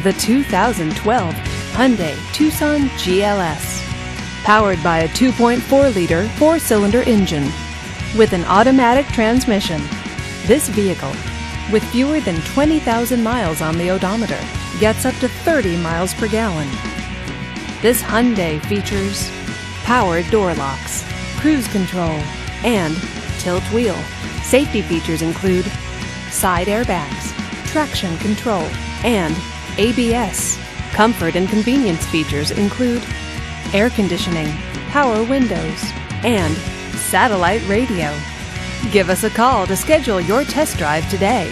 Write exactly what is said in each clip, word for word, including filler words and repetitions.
the two thousand twelve Hyundai Tucson G L S. Powered by a two point four liter four-cylinder engine with an automatic transmission. This vehicle, with fewer than twenty thousand miles on the odometer, gets up to thirty miles per gallon. This Hyundai features powered door locks, cruise control, and tilt wheel. Safety features include side airbags, traction control, and A B S. Comfort and convenience features include air conditioning, power windows, and satellite radio. Give us a call to schedule your test drive today.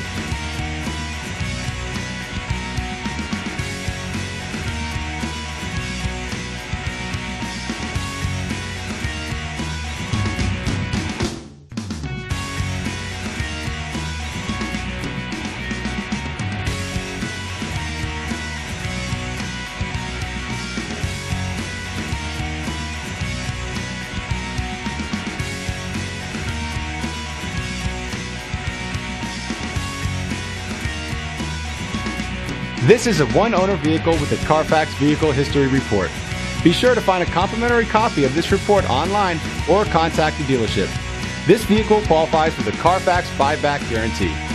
This is a one-owner vehicle with a Carfax Vehicle History Report. Be sure to find a complimentary copy of this report online or contact the dealership. This vehicle qualifies for the Carfax Buyback Guarantee.